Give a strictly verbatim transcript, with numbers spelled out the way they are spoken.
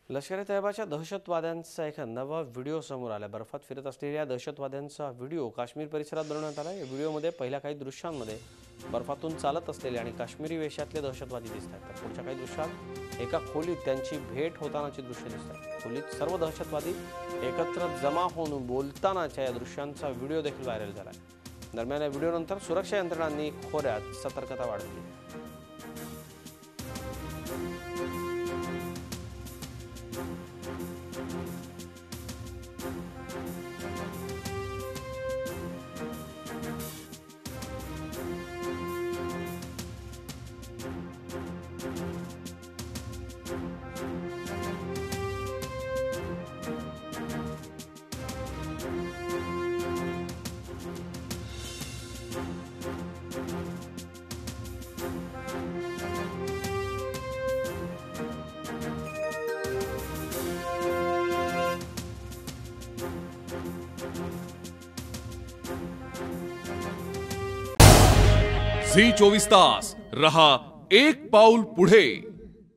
लष्कर ए तैयबाच्या दहशतवाद्यांचा एक नवा व्हिडिओ समोर आला। बर्फात फिरत असलेल्या दहशतवाद्यांचा व्हिडिओ काश्मीर परिसरात बनवण्यात आला। या व्हिडिओमध्ये पहिल्या काही दृश्यांमध्ये बर्फातून चालत असलेले आणि काश्मीरी वेशातले दहशतवादी दिसतात। तर पुढच्या काही दृश्यात एका खोलीत त्यांची भेट होतानाची दृश्य दिसतात। खोलीत सर्व दहशतवादी एकत्र जमा होऊन बोलतानाच्या या दृश्यांचा व्हिडिओ देखील व्हायरल झाला। दरम्यान या व्हिडिओनंतर सुरक्षा यंत्रणांनी खोऱ्यात सतर्कता वाढवली। झी चोवीस तास रहा एक पाऊल पुढे।